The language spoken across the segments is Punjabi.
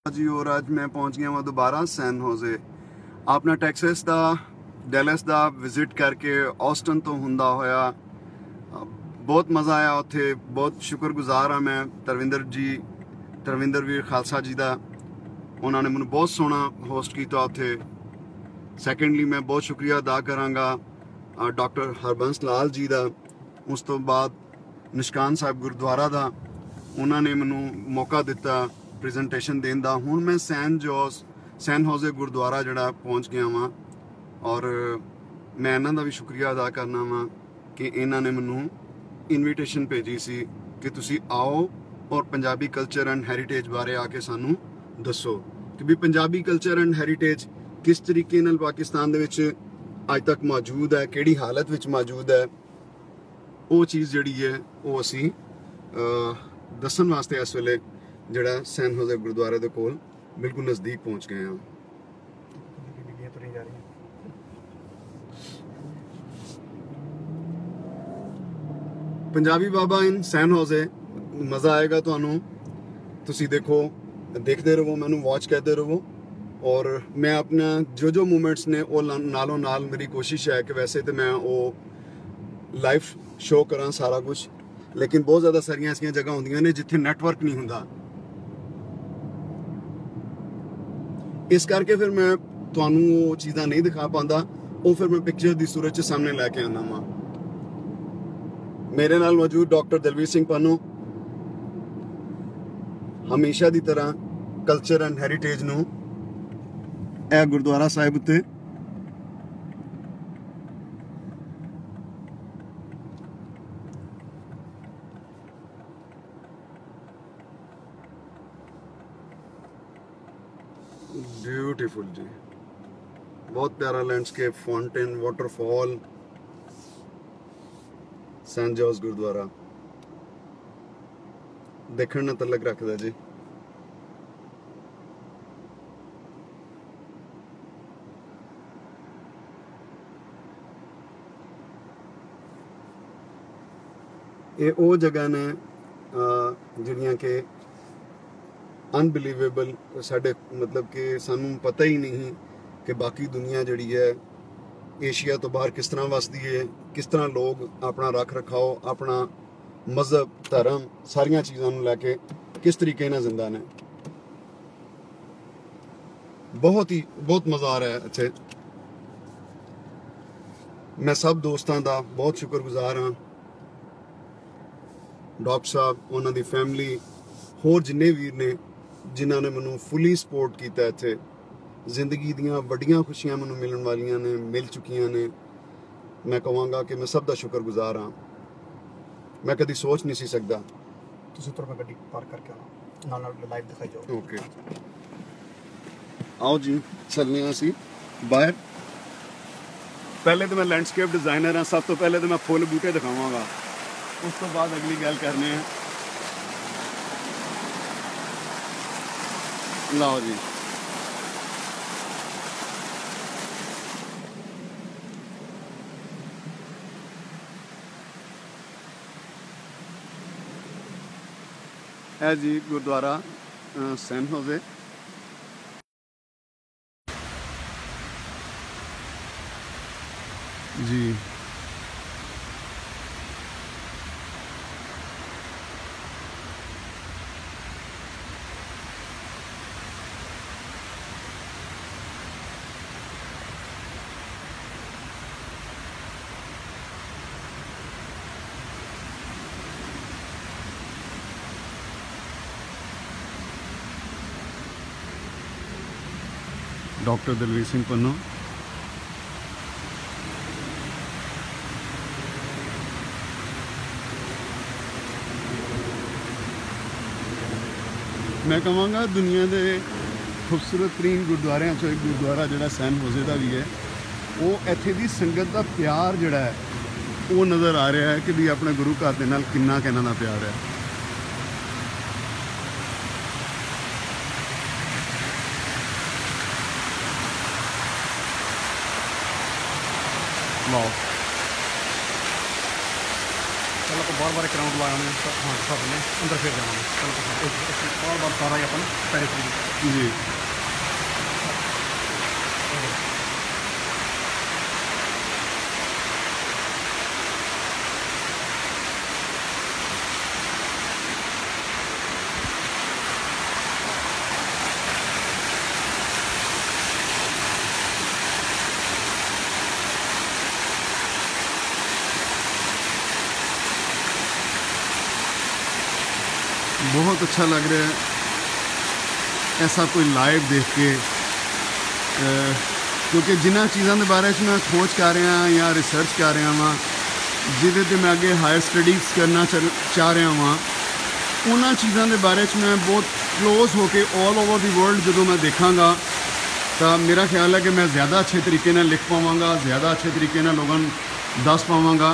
जी और अज मैं पहुंच गया वहाँ दोबारा सैन होजे। आपने टैक्सस का डैलस का विजिट करके ऑस्टन तो हुंदा होया बहुत मज़ा आया। उत्थे बहुत शुक्रगुजार हाँ मैं तरविंदर वीर खालसा जी का। उन्होंने मैंने बहुत सोहना होस्ट किया उत्थे। सैकेंडली मैं बहुत शुक्रिया अदा करांगा डॉक्टर हरबंस लाल जी का। उस तो बाद निशकान साहब गुरुद्वारा का उन्होंने मैनू मौका दिता प्रेजेंटेशन देने का। हुण मैं सैन होजे गुरुद्वारा जड़ा पहुँच गया वहाँ और मैं इन्हों का भी शुक्रिया अदा करना वा कि इन्होंने मैनू इनविटेशन भेजी सी कि तुसी आओ और पंजाबी कल्चर एंड हैरीटेज बारे आके सानू दसो कि भी पंजाबी कल्चर एंड हैरीटेज किस तरीके नाल पाकिस्तान दे विच अज तक मौजूद है, किहड़ी हालत विच मौजूद है। वो चीज़ जिहड़ी है वो असी दसन वास्ते इस वेले जिहड़ा सैन होजे गुरुद्वारे दे कोल बिल्कुल नज़दीक पहुँच गए हैं। पंजाबी बाबा इन सैन होजे मज़ा आएगा तुहानू। तुसी देखो देखते रहो, मैनू वॉच करते रहो और मैं अपना जो मूवमेंट्स ने वो नालों नाल मेरी कोशिश है कि वैसे तो मैं वो लाइव शो करा सारा कुछ, लेकिन बहुत ज़्यादा सारिया ऐसी जगह होंदियां ने जिथे नैटवर्क नहीं हुंदा। इस करके फिर मैं तुहानू वो चीज़ां नहीं दिखा पाता, वो फिर मैं पिक्चर की सूरत च सामने लैके आना वा। मेरे नाल मौजूद डॉक्टर दलवीर सिंह पानो हमेशा की तरह कल्चर एंड हैरीटेज नू ए गुरुद्वारा साहिब उत्ते ब्यूटीफुल जी, बहुत प्यारा landscape, fountain, waterfall, San George gurdwara देखने न तलक रखता जी। ये वो जगह ने जिहड़ियां के अनबिलीवेबल साडे मतलब कि सानू पता ही नहीं कि बाकी दुनिया जिहड़ी है एशिया तो बाहर किस तरह वसदी है, किस तरह लोग अपना रख रखाओ, अपना मजहब, धर्म, सारिया चीज़ों को लैके किस तरीके नाल जिंदा ने। बहुत मज़ा आ रहा है इत्थे। मैं सब दोस्तों का बहुत शुक्रगुजार हाँ, डॉक्टर साहब, उन्होंने फैमिली, होर जिन्ने वीर ने जिन्होंने मैनू फुली सपोर्ट किया। इत्थे जिंदगी दियां वड्डियां खुशियां मैनू मिलने वालियां ने, मिल चुकियां ने। मैं कहांगा कि मैं सब का शुक्रगुजार हाँ। मैं कभी सोच नहीं सी सकता। ओके आओ जी चलने असी बाहर। पहले तो मैं लैंडस्केप डिजाइनर हाँ, सब तो पहले तो मैं फुल बूटे दिखावांगा, उस तो बाद अगली गल करने हैं। लाओ जी है जी गुरुद्वारा सैन होजे। जी डॉक्टर दलवीर सिंह पन्नो। मैं कहांगा दुनिया के खूबसूरत तरीन गुरुद्वारों चो एक गुरुद्वारा जिहड़ा सैन होजे का भी है, वो इत्थे दी संगत का प्यार जिहड़ा है वो नज़र आ रहा है कि भी अपने गुरु घर दे नाल किन्ना किन्ना दा प्यार है। वाह चलो बार बार एक राउंड लगाने हाँ सब ने अंदर फिर जाना बार बार सारा ही अपन पैरे जी। बहुत अच्छा लग रहा है ऐसा कोई लाइव देख के, क्योंकि जिन्होंने चीज़ों के बारे में मैं खोज कर रहा या रिसर्च कर रहा वहाँ जिदे मैं अगे हायर स्टडीज़ करना चाह रहा वहाँ, उन्होंने चीज़ों के बारे में मैं बहुत क्लोज होके ऑल ओवर दी वर्ल्ड जो मैं देखांगा तो मेरा ख्याल है कि मैं ज़्यादा अच्छे तरीके नाल लिख पावांगा, ज़्यादा अच्छे तरीके नाल लोगों दस पावांगा।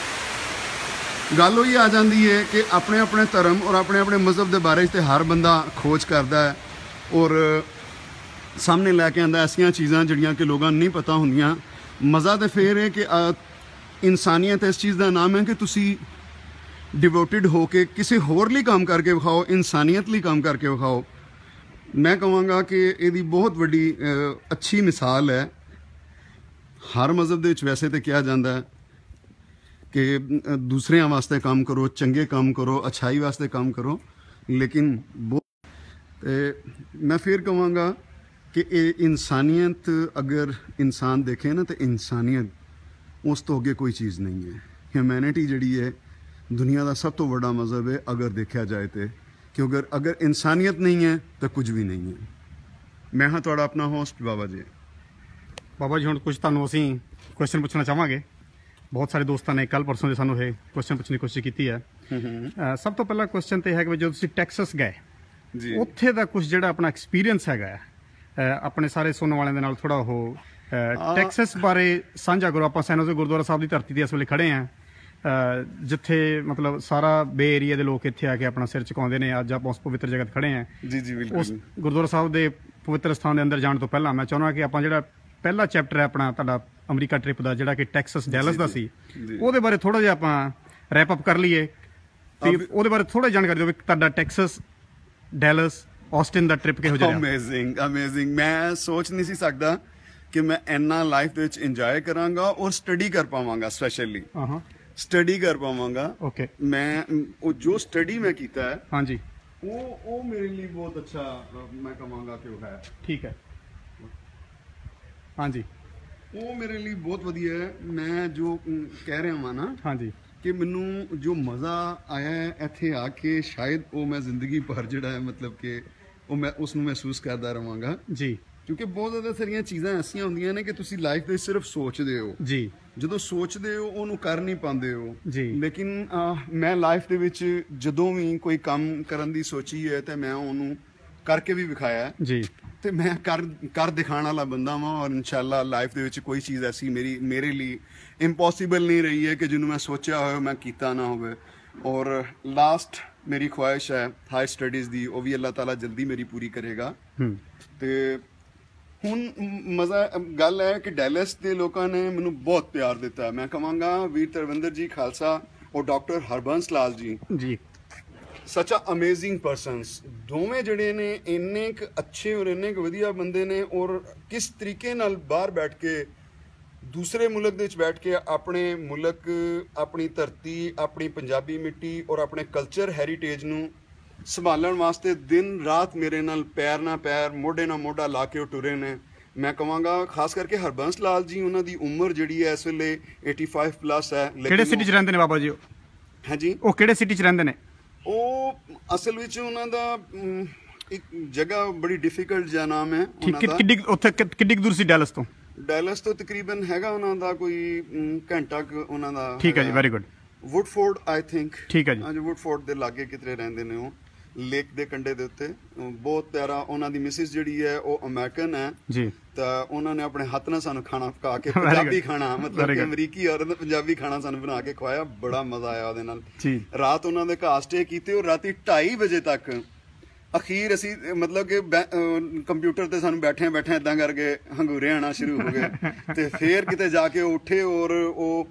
गल ही आ जाती है कि अपने अपने धर्म और अपने अपने मज़हब के बारे तो हर बंदा खोज करता है और सामने लैके आंदा ऐसियां चीज़ां जिहड़ियां कि लोगों नहीं पता होंदियां। मज़ा तो फिर है कि इंसानियत इस चीज़ का नाम है कि तुसी डिवोटिड हो के किसी होर लिए काम करके विखाओ, इंसानियत लिए काम करके विखाओ। मैं कहांगा कि यदी बहुत बड़ी अच्छी मिसाल है। हर मज़हब दे विच वैसे तो कहा जाता है कि दूसरे वास्ते काम करो, चंगे काम करो, अच्छाई वास्ते काम करो, लेकिन मैं फिर कहांगा कि इंसानियत अगर इंसान देखे ना तो इंसानियत उस तो अगे कोई चीज़ नहीं है। ह्यूमैनिटी जिहड़ी है दुनिया का सब तो बड़ा मज़हब है अगर देखा जाए तो, क्योंकि अगर इंसानियत नहीं है तो कुछ भी नहीं है। मैं हाँ तुहाड़ा अपना होस्ट बाबा जी। बाबा जी हुण कुछ तुहानूं असीं क्वेश्चन पूछना चाहांगे। बहुत सारे दोस्तों ने कल परसों से सानूं ये क्वेश्चन पूछने की कोशिश की है। सब तो पहला क्वेश्चन तो है कि जो तुसीं टैक्सस गए उत्थे दा कुछ जिहड़ा अपना एक्सपीरियंस हैगा अपने सारे सुनने वाले दे नाल थोड़ा हो टैक्सस बारे साझा करो। आपां सैन होज़े गुरुद्वारा साहब की धरती ते इस वेले खड़े हैं जिथे मतलब सारा बे एरिया के लोग इत्थे आके अपना सिर झुकाउंदे ने। अज आप उस पवित्र जगह खड़े हैं। जी जी बिल्कुल। उस गुरुद्वारा साहब के पवित्र स्थान के अंदर जाने तो पहला मैं चाहुंदा कि आपां जिहड़ा पहला चैप्टर है अपना तुहाडा अमरीका ट्रिप का जिहड़ा कि टैक्सस डैलस का सी ਉਹਦੇ ਬਾਰੇ थोड़ा ਜਿਹਾ ਆਪਾਂ रैप अप कर लीए ਤੇ ਉਹਦੇ ਬਾਰੇ थोड़ा जानकारी ਦਿਓ ਵੀ ਤੁਹਾਡਾ ਟੈਕਸਸ ਡੈਲਸ ਆਸਟਿਨ ਦਾ ਟ੍ਰਿਪ ਕਿਹੋ ਜਿਹਾ ਰਿਹਾ। Amazing amazing. ਮੈਂ ਸੋਚ ਨਹੀਂ ਸੀ ਸਕਦਾ ਕਿ ਮੈਂ ਇੰਨਾ ਲਾਈਫ ਦੇ ਵਿੱਚ ਇੰਜੋਏ ਕਰਾਂਗਾ ਔਰ ਸਟੱਡੀ ਕਰ ਪਾਵਾਂਗਾ। ਸਪੈਸ਼ਲੀ ਸਟੱਡੀ ਕਰ ਪਾਵਾਂਗਾ। ਓਕੇ ਮੈਂ ਉਹ ਜੋ ਸਟੱਡੀ ਮੈਂ ਕੀਤਾ ਹੈ ਹਾਂਜੀ ਉਹ ਮੇਰੇ ਲਈ ਬਹੁਤ ਅੱਛਾ ਮੈਂ ਕਹਾਂਗਾ ਕਿ ਉਹ ਹੈ। ਠੀਕ ਹੈ ਹਾਂਜੀ ਉਹ ਮੇਰੇ ਲਈ ਬਹੁਤ ਵਧੀਆ ਹੈ। ਮੈਂ ਜੋ ਕਹਿ ਰਿਹਾ ਹਾਂ ਨਾ ਹਾਂਜੀ ਕਿ ਮੈਨੂੰ ਜੋ ਮਜ਼ਾ ਆਇਆ ਹੈ ਇੱਥੇ ਆ ਕੇ ਸ਼ਾਇਦ ਉਹ ਮੈਂ ਜ਼ਿੰਦਗੀ ਭਰ ਜਿਹੜਾ ਹੈ ਮਤਲਬ ਕਿ ਉਹ ਮੈਂ ਉਸ ਨੂੰ ਮਹਿਸੂਸ ਕਰਦਾ ਰਵਾਂਗਾ ਜੀ। ਕਿਉਂਕਿ ਬਹੁਤ ਜ਼ਿਆਦਾ ਸਾਰੀਆਂ ਚੀਜ਼ਾਂ ਐਸੀਆਂ ਹੁੰਦੀਆਂ ਨੇ ਕਿ ਤੁਸੀਂ ਲਾਈਫ ਦੇ ਸਿਰਫ ਸੋਚਦੇ ਹੋ ਜੀ। ਜਦੋਂ ਸੋਚਦੇ ਹੋ ਉਹਨੂੰ ਕਰ ਨਹੀਂ ਪਾਉਂਦੇ ਹੋ ਜੀ। ਲੇਕਿਨ ਮੈਂ ਲਾਈਫ ਦੇ ਵਿੱਚ ਜਦੋਂ ਵੀ ਕੋਈ ਕੰਮ ਕਰਨ ਦੀ ਸੋਚੀ ਹੈ ਤੇ ਮੈਂ ਉਹਨੂੰ ਕਰਕੇ ਵੀ ਵਿਖਾਇਆ ਜੀ। ਤੇ ਮੈਂ ਕਰ ਦਿਖਾਣ ਵਾਲਾ ਬੰਦਾ ਵਾਂ ਔਰ ਇਨਸ਼ਾਅੱਲਾ ਲਾਈਫ ਦੇ ਵਿੱਚ ਕੋਈ ਚੀਜ਼ ਐਸੀ ਮੇਰੇ ਲਈ ਇੰਪੋਸੀਬਲ ਨਹੀਂ ਰਹੀ ਹੈ ਕਿ ਜਿਹਨੂੰ ਮੈਂ ਸੋਚਿਆ ਹੋਵੇ ਮੈਂ ਕੀਤਾ ਨਾ ਹੋਵੇ। ਔਰ ਲਾਸਟ ਮੇਰੀ ਖੁਆਇਸ਼ ਹੈ ਹਾਈ ਸਟੱਡੀਜ਼ ਦੀ, ਉਹ ਵੀ ਅੱਲਾਹ ਤਾਲਾ ਜਲਦੀ ਮੇਰੀ ਪੂਰੀ ਕਰੇਗਾ। ਤੇ ਹੁਣ ਮਜ਼ਾ ਗੱਲ ਹੈ ਕਿ ਡੈਲਸ ਦੇ ਲੋਕਾਂ ਨੇ ਮੈਨੂੰ ਬਹੁਤ ਪਿਆਰ ਦਿੱਤਾ। ਮੈਂ ਕਹਾਂਗਾ ਵੀਰ ਤਰਵਿੰਦਰ ਜੀ ਖਾਲਸਾ ਔਰ ਡਾਕਟਰ ਹਰਬੰਸ ਲਾਲ ਜੀ ਜੀ ਸੱਚ ਆ ਅਮੇਜ਼ਿੰਗ ਪਰਸਨਸ। ਦੋਵੇਂ ਜਿਹੜੇ ਨੇ ਇੰਨੇ ਕੁ ਅੱਛੇ ਔਰ ਇੰਨੇ ਕੁ ਵਧੀਆ ਬੰਦੇ ਨੇ ਔਰ ਕਿਸ ਤਰੀਕੇ ਨਾਲ ਬਾਹਰ ਬੈਠ ਕੇ ਦੂਸਰੇ ਮੁਲਕ ਦੇ ਵਿੱਚ ਬੈਠ ਕੇ ਆਪਣੇ ਮੁਲਕ, ਆਪਣੀ ਧਰਤੀ, ਆਪਣੀ ਪੰਜਾਬੀ ਮਿੱਟੀ ਔਰ ਆਪਣੇ ਕਲਚਰ ਹੈਰੀਟੇਜ ਨੂੰ ਸੰਭਾਲਣ ਵਾਸਤੇ ਦਿਨ ਰਾਤ ਮੇਰੇ ਨਾਲ ਪੈਰ ਨਾਲ ਪੈਰ, ਮੋਢੇ ਨਾਲ ਮੋਢਾ ਲਾ ਕੇ ਉਹ ਟੁਰੇ ਨੇ। ਮੈਂ ਕਹਾਂਗਾ ਖਾਸ ਕਰਕੇ ਹਰਬੰਸ ਲਾਲ ਜੀ, ਉਹਨਾਂ ਦੀ ਉਮਰ ਜਿਹੜੀ ਹੈ ਇਸ ਵੇਲੇ 85 ਪਲੱਸ ਹੈ। ਕਿਹੜੇ ਸਿਟੀ 'ਚ ਰਹਿੰਦੇ ਨੇ ਬਾਬਾ ਜੀ ਉਹ? ਹਾਂਜੀ ਉਹ ਕਿਹੜੇ ਸਿਟੀ 'ਚ ਰਹਿੰਦੇ ਨੇ? ਉਹ ਅਸਲ ਵਿੱਚ ਉਹਨਾਂ ਦਾ ਇੱਕ ਜਗ੍ਹਾ ਬੜੀ ਡਿਫਿਕਲਟ ਜਿਹਾ ਨਾਮ ਹੈ ਕਿੰਨੀ ਦੂਰ ਸੀ ਡੈਲਸ ਤੋਂ? ਡੈਲਸ ਤੋਂ ਤਕਰੀਬਨ ਹੈਗਾ ਉਹਨਾਂ ਦਾ ਕੋਈ ਘੰਟਾ ਕੁ ਉਹਨਾਂ ਦਾ। ਠੀਕ ਹੈ ਜੀ, very good. Woodford I think. ਠੀਕ ਹੈ ਜੀ। ਹਾਂਜੀ ਵੁੱਡਫੋਰਡ ਦੇ ਲਾਗੇ ਕਿਤੇ ਰਹਿੰਦੇ ਨੇ ਉਹ, ਲੇਕ ਦੇ ਕੰਢੇ ਦੇ ਉੱਤੇ। ਬਹੁਤ ਪਿਆਰਾ। ਉਹਨਾਂ ਦੀ ਮਿਸਿਸ ਜਿਹੜੀ ਹੈ ਉਹ ਅਮਰੀਕਨ ਹੈ ਜੀ। ਤਾਂ ਉਹਨਾਂ ਨੇ ਆਪਣੇ ਹੱਥ ਨਾਲ ਸਾਨੂੰ ਖਾਣਾ ਪਕਾ ਕੇ, ਪੰਜਾਬੀ ਖਾਣਾ ਮਤਲਬ ਕਿ ਅਮਰੀਕੀ ਔਰਤ ਪੰਜਾਬੀ ਖਾਣਾ ਸਾਨੂੰ ਬਣਾ ਕੇ ਖਵਾਇਆ। ਬੜਾ ਮਜ਼ਾ ਆਇਆ ਉਹਦੇ ਨਾਲ। ਰਾਤ ਉਹਨਾਂ ਦੇ ਘਰ ਸਟੇ ਕੀਤੇ ਔਰ ਰਾਤੀ 2:30 ਵਜੇ ਤੱਕ ਅਖੀਰ ਅਸੀਂ ਮਤਲਬ ਕਿ ਕੰਪਿਊਟਰ ਤੇ ਸਾਨੂੰ ਬੈਠਿਆਂ ਏਦਾਂ ਕਰਕੇ ਹੰਗੂਰੇ ਆਉਣਾ ਸ਼ੁਰੂ ਹੋ ਗਏ। ਤੇ ਫੇਰ ਕਿਤੇ ਜਾ ਕੇ ਉੱਠੇ ਔਰ ਉਹ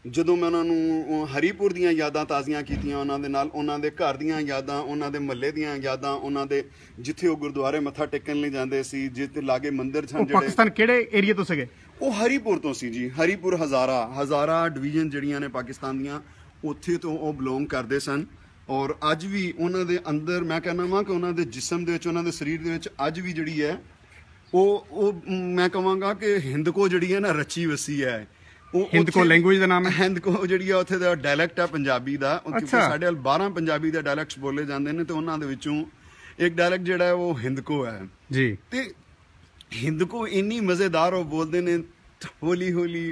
ਜਦੋਂ ਮੈਂ ਉਹਨਾਂ ਨੂੰ ਹਰੀਪੁਰ ਦੀਆਂ ਯਾਦਾਂ ਤਾਜ਼ੀਆਂ ਕੀਤੀਆਂ ਉਹਨਾਂ ਦੇ ਨਾਲ, ਉਹਨਾਂ ਦੇ ਘਰ ਦੀਆਂ ਯਾਦਾਂ, ਉਹਨਾਂ ਦੇ ਮਹੱਲੇ ਦੀਆਂ ਯਾਦਾਂ, ਉਹਨਾਂ ਦੇ ਜਿੱਥੇ ਉਹ ਗੁਰਦੁਆਰੇ ਮੱਥਾ ਟੇਕਣ ਲਈ ਜਾਂਦੇ ਸੀ, ਜਿੱਥੇ ਲਾਗੇ ਮੰਦਿਰ ਸਨ ਜਿਹੜੇ। ਪਾਕਿਸਤਾਨ ਕਿਹੜੇ ਏਰੀਆ ਤੋਂ ਸੀਗੇ? ਉਹ ਹਰੀਪੁਰ ਤੋਂ ਸੀ ਜੀ। ਹਰੀਪੁਰ ਹਜ਼ਾਰਾ ਡਿਵੀਜ਼ਨ ਜਿਹੜੀਆਂ ਨੇ ਪਾਕਿਸਤਾਨ ਦੀਆਂ, ਉੱਥੇ ਤੋਂ ਉਹ ਬਿਲੋਂਗ ਕਰਦੇ ਸਨ। ਔਰ ਅੱਜ ਵੀ ਉਹਨਾਂ ਦੇ ਅੰਦਰ ਮੈਂ ਕਹਿੰਦਾ ਵਾਂ ਕਿ ਉਹਨਾਂ ਦੇ ਜਿਸਮ ਦੇ ਵਿੱਚ, ਉਹਨਾਂ ਦੇ ਸਰੀਰ ਦੇ ਵਿੱਚ ਅੱਜ ਵੀ ਜਿਹੜੀ ਹੈ ਉਹ ਮੈਂ ਕਹਾਂਗਾ ਕਿ ਹਿੰਦਕੋ ਜਿਹੜੀ ਹੈ ਨਾ ਰਚੀ ਵਸੀ ਹੈ। ਹਿੰਦਕੋ ਲੈਂਗੁਏਜ ਦਾ ਨਾਮ ਹੈ। ਹਿੰਦਕੋ ਜਿਹੜੀ ਆ ਉੱਥੇ ਦਾ ਡਾਇਲੈਕਟ ਹੈ ਪੰਜਾਬੀ ਦਾ, ਕਿਉਂਕਿ ਸਾਡੇ ਵੱਲ 12 ਪੰਜਾਬੀ ਦੇ ਡਾਇਲੈਕਟਸ ਬੋਲੇ ਜਾਂਦੇ ਨੇ ਤੇ ਉਹਨਾਂ ਦੇ ਵਿੱਚੋਂ ਇੱਕ ਡਾਇਲੈਕਟ ਜਿਹੜਾ ਹੈ ਉਹ ਹਿੰਦਕੋ ਹੈ ਜੀ। ਤੇ ਹਿੰਦਕੋ ਇੰਨੀ ਮਜ਼ੇਦਾਰ ਉਹ ਬੋਲਦੇ ਨੇ, ਹੌਲੀ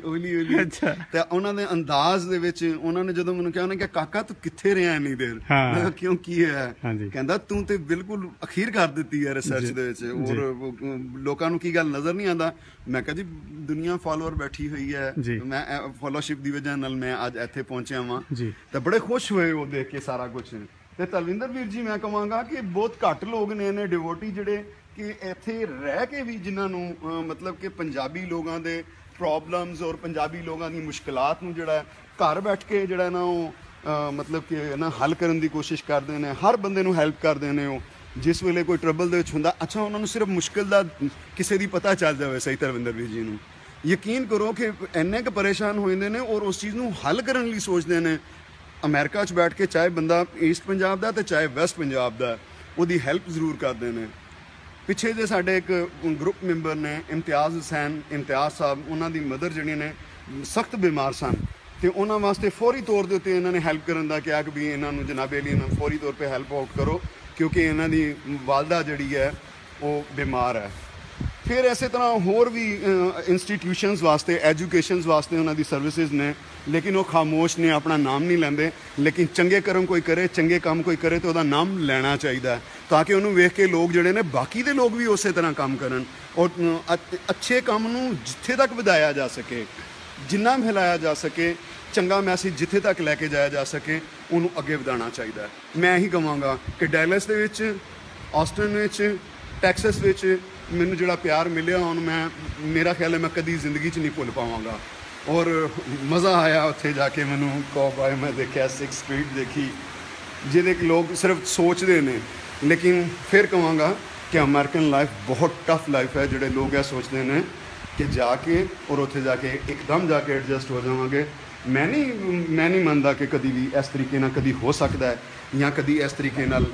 ਤੇ ਉਹਨਾਂ ਦੇ ਅੰਦਾਜ਼ ਦੇ ਵਿੱਚ। ਉਹਨਾਂ ਨੇ ਜਦੋਂ ਮੈਨੂੰ ਕਿਹਾ, ਉਹਨੇ ਕਿਹਾ ਕਾਕਾ ਤੂੰ ਕਿੱਥੇ ਰਿਹਾ ਇੰਨੀ ਦੇਰ? ਮੈਂ ਕਿਹਾ ਕਿਉਂ, ਕੀ ਹੈ? ਕਹਿੰਦਾ ਤੂੰ ਤੇ ਬਿਲਕੁਲ ਅਖੀਰ ਕਰ ਦਿੱਤੀ ਹੈ ਰਿਸਰਚ ਦੇ ਵਿੱਚ, ਔਰ ਲੋਕਾਂ ਨੂੰ ਕੀ ਗੱਲ ਨਜ਼ਰ ਨਹੀਂ ਆਉਂਦਾ। ਮੈਂ ਕਿਹਾ ਜੀ ਦੁਨੀਆ ਫਾਲੋਅਰ ਬੈਠੀ ਹੋਈ ਹੈ, ਮੈਂ ਫੋਲੋਸ਼ਿਪ ਦੀ ਵਜ੍ਹਾ ਨਾਲ ਮੈਂ ਅੱਜ ਇੱਥੇ ਪਹੁੰਚਿਆ ਵਾਂ ਤੇ ਬੜੇ ਖੁਸ਼ ਹੋਏ ਉਹ ਦੇਖ ਕੇ ਸਾਰਾ ਕੁਝ। ਤੇ ਤਲਵਿੰਦਰ ਵੀਰ ਜੀ ਮੈਂ ਕਹਾਂਗਾ ਕਿ ਬਹੁਤ ਘੱਟ ਲੋਕ ਨੇ ਇਹਨੇ ਡਿਵੋਟੀ ਜਿਹੜੇ ਕਿ ਇੱਥੇ ਰਹਿ ਕੇ ਵੀ ਜਿਨ੍ਹਾਂ ਨੂੰ ਮਤਲਬ ਕਿ ਪੰਜਾਬੀ ਲੋਕਾਂ ਦੇ ਪ੍ਰੋਬਲਮਸ ਔਰ ਪੰਜਾਬੀ ਲੋਕਾਂ ਦੀ ਮੁਸ਼ਕਿਲਾਤ ਨੂੰ ਜਿਹੜਾ ਘਰ ਬੈਠ ਕੇ ਜਿਹੜਾ ਨਾ ਉਹ ਮਤਲਬ ਕਿ ਨਾ ਹੱਲ ਕਰਨ ਦੀ ਕੋਸ਼ਿਸ਼ ਕਰਦੇ ਨੇ। ਹਰ ਬੰਦੇ ਨੂੰ ਹੈਲਪ ਕਰਦੇ ਨੇ ਉਹ, ਜਿਸ ਵੇਲੇ ਕੋਈ ਟਰਬਲ ਦੇ ਵਿੱਚ ਹੁੰਦਾ। ਅੱਛਾ, ਉਹਨਾਂ ਨੂੰ ਸਿਰਫ ਮੁਸ਼ਕਿਲ ਦਾ ਕਿਸੇ ਦੀ ਪਤਾ ਚੱਲ ਜਾਵੇ। ਸਹੀ ਤਰਵਿੰਦਰ ਵੀਰ ਜੀ ਨੂੰ ਯਕੀਨ ਕਰੋ ਕਿ ਇੰਨੇ ਕੁ ਪਰੇਸ਼ਾਨ ਹੋ ਜਾਂਦੇ ਨੇ ਔਰ ਉਸ ਚੀਜ਼ ਨੂੰ ਹੱਲ ਕਰਨ ਲਈ ਸੋਚਦੇ ਨੇ। ਅਮਰੀਕਾ 'ਚ ਬੈਠ ਕੇ ਚਾਹੇ ਬੰਦਾ ਈਸਟ ਪੰਜਾਬ ਦਾ ਤੇ ਚਾਹੇ ਵੈਸਟ ਪੰਜਾਬ ਦਾ, ਉਹਦੀ ਹੈਲਪ ਜ਼ਰੂਰ ਕਰਦੇ ਨੇ। ਪਿੱਛੇ ਜੇ ਸਾਡੇ ਇੱਕ ਗਰੁੱਪ ਮੈਂਬਰ ਨੇ ਇਮਤਿਆਜ਼ ਹੁਸੈਨ ਸਾਹਿਬ, ਉਹਨਾਂ ਦੀ ਮਦਰ ਜਿਹੜੀ ਨੇ ਸਖਤ ਬਿਮਾਰ ਸਨ ਤੇ ਉਹਨਾਂ ਵਾਸਤੇ ਫੌਰੀ ਤੌਰ ਦੇ ਉੱਤੇ ਇਹਨਾਂ ਨੇ ਹੈਲਪ ਕਰਨ ਦਾ ਕਿਹਾ ਕਿ ਵੀ ਇਹਨਾਂ ਨੂੰ ਜਨਾਬੇ ਲਈ ਇਹਨਾਂ ਫੌਰੀ ਤੌਰ 'ਤੇ ਹੈਲਪ ਆਊਟ ਕਰੋ, ਕਿਉਂਕਿ ਇਹਨਾਂ ਦੀ ਵਾਲਦਾ ਜਿਹੜੀ ਹੈ ਉਹ ਬਿਮਾਰ ਹੈ। ਫਿਰ ਇਸੇ ਤਰ੍ਹਾਂ ਹੋਰ ਵੀ ਇੰਸਟੀਟਿਊਸ਼ਨਸ ਵਾਸਤੇ, ਐਜੂਕੇਸ਼ਨਸ ਵਾਸਤੇ ਉਹਨਾਂ ਦੀ ਸਰਵਿਸਿਜ਼ ਨੇ, ਲੇਕਿਨ ਉਹ ਖਾਮੋਸ਼ ਨੇ, ਆਪਣਾ ਨਾਮ ਨਹੀਂ ਲੈਂਦੇ। ਲੇਕਿਨ ਚੰਗੇ ਕਰਮ ਕੋਈ ਕਰੇ, ਚੰਗੇ ਕੰਮ ਕੋਈ ਕਰੇ ਤਾਂ ਉਹਦਾ ਨਾਮ ਲੈਣਾ ਚਾਹੀਦਾ ਤਾਂ ਕਿ ਉਹਨੂੰ ਵੇਖ ਕੇ ਲੋਕ ਜਿਹੜੇ ਨੇ ਬਾਕੀ ਦੇ ਲੋਕ ਵੀ ਉਸੇ ਤਰ੍ਹਾਂ ਕੰਮ ਕਰਨ ਔਰ ਅੱਛੇ ਕੰਮ ਨੂੰ ਜਿੱਥੇ ਤੱਕ ਵਧਾਇਆ ਜਾ ਸਕੇ, ਜਿੰਨਾ ਫੈਲਾਇਆ ਜਾ ਸਕੇ, ਚੰਗਾ ਮੈਸੇਜ ਜਿੱਥੇ ਤੱਕ ਲੈ ਕੇ ਜਾਇਆ ਜਾ ਸਕੇ, ਉਹਨੂੰ ਅੱਗੇ ਵਧਾਉਣਾ ਚਾਹੀਦਾ। ਮੈਂ ਇਹੀ ਕਹਾਂਗਾ ਕਿ ਡੈਲਸ ਦੇ ਵਿੱਚ, ਆਸਟਨ ਵਿੱਚ, ਟੈਕਸਸ ਵਿੱਚ ਮੈਨੂੰ ਜਿਹੜਾ ਪਿਆਰ ਮਿਲਿਆ ਹੁਣ ਮੇਰਾ ਖਿਆਲ ਹੈ ਮੈਂ ਕਦੀ ਜ਼ਿੰਦਗੀ 'ਚ ਨਹੀਂ ਭੁੱਲ ਪਾਵਾਂਗਾ। ਔਰ ਮਜ਼ਾ ਆਇਆ ਉੱਥੇ ਜਾ ਕੇ। ਮੈਨੂੰ ਕੌਬਾਏ ਮੈਂ ਦੇਖਿਆ, 6th ਸਟਰੀਟ ਦੇਖੀ, ਜਿਹਦੇ ਕਿ ਲੋਕ ਸਿਰਫ ਸੋਚਦੇ ਨੇ। ਲੇਕਿਨ ਫਿਰ ਕਹਾਂਗਾ ਕਿ ਅਮਰੀਕਨ ਲਾਈਫ ਬਹੁਤ ਟਫ ਲਾਈਫ ਹੈ। ਜਿਹੜੇ ਲੋਕ ਇਹ ਸੋਚਦੇ ਨੇ ਕਿ ਜਾ ਕੇ ਔਰ ਉੱਥੇ ਜਾ ਕੇ ਇੱਕਦਮ ਜਾ ਕੇ ਐਡਜਸਟ ਹੋ ਜਾਵਾਂਗੇ। ਮੈਂ ਨਹੀਂ ਮੰਨਦਾ ਕਿ ਕਦੀ ਵੀ ਇਸ ਤਰੀਕੇ ਨਾਲ ਕਦੀ ਹੋ ਸਕਦਾ ਹੈ, ਜਾਂ ਕਦੀ ਇਸ ਤਰੀਕੇ ਨਾਲ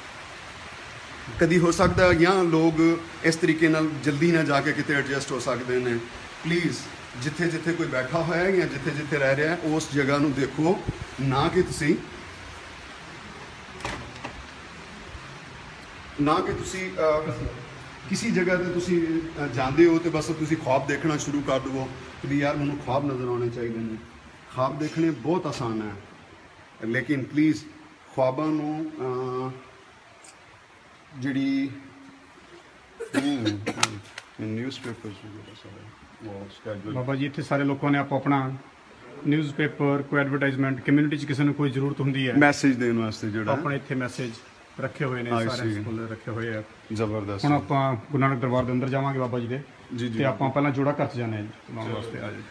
ਕਦੀ ਹੋ ਸਕਦਾ, ਜਾਂ ਲੋਕ ਇਸ ਤਰੀਕੇ ਨਾਲ ਜਲਦੀ ਨਾ ਜਾ ਕੇ ਕਿਤੇ ਐਡਜਸਟ ਹੋ ਸਕਦੇ ਨੇ। ਪਲੀਜ਼ ਜਿੱਥੇ ਜਿੱਥੇ ਕੋਈ ਬੈਠਾ ਹੋਇਆ ਹੈ ਜਾਂ ਜਿੱਥੇ ਜਿੱਥੇ ਰਹਿ ਰਿਹਾ ਹੈ, ਉਸ ਜਗ੍ਹਾ ਨੂੰ ਦੇਖੋ, ਨਾ ਕਿ ਤੁਸੀਂ ਕਿਸੇ ਜਗ੍ਹਾ ਤੇ ਤੁਸੀਂ ਜਾਂਦੇ ਹੋ ਤੇ ਬਸ ਤੁਸੀਂ ख्वाब ਦੇਖਣਾ ਸ਼ੁਰੂ ਕਰ ਦਿਓ ਕਿ ਵੀ ਯਾਰ ਮੈਨੂੰ ख्वाब ਨਜ਼ਰ ਆਉਣੇ ਚਾਹੀਦੇ ਨੇ। ख्वाब ਦੇਖਣੇ ਬਹੁਤ ਆਸਾਨ ਹੈ, ਲੇਕਿਨ ਪਲੀਜ਼ ख्वाबां ਨੂੰ ਜਿਹੜੀ ਨਿਊਜ਼ਪੇਪਰ ਬਾਬਾ ਜੀ ਇੱਥੇ ਸਾਰੇ ਲੋਕਾਂ ਨੇ ਆਪਣਾ ਨਿਊਜ਼ਪੇਪਰ, ਕੋਈ ਐਡਵਰਟਾਈਜ਼ਮੈਂਟ, ਕਮਿਊਨਿਟੀ 'ਚ ਕਿਸੇ ਨੂੰ ਕੋਈ ਜ਼ਰੂਰਤ ਹੁੰਦੀ ਹੈ ਮੈਸੇਜ ਦੇਣ ਵਾਸਤੇ, ਜਿਹੜਾ ਆਪਣੇ ਇੱਥੇ ਮੈਸੇਜ ਰੱਖੇ ਹੋਏ ਨੇ, ਸਾਰੇ ਸਕੂਲ ਰੱਖੇ ਹੋਏ ਆ। ਜ਼ਬਰਦਸਤ। ਹੁਣ ਆਪਾਂ ਗੁਰੂ ਨਾਨਕ ਦਰਬਾਰ ਦੇ ਅੰਦਰ ਜਾਵਾਂਗੇ ਬਾਬਾ ਜੀ ਦੇ, ਤੇ ਆਪਾਂ ਪਹਿਲਾਂ ਜੋੜਾ ਘਰ 'ਚ ਜਾਂਦੇ ਹਾਂ ਜੀ ਲਾਉਣ ਵਾਸਤੇ। ਆ ਜੀ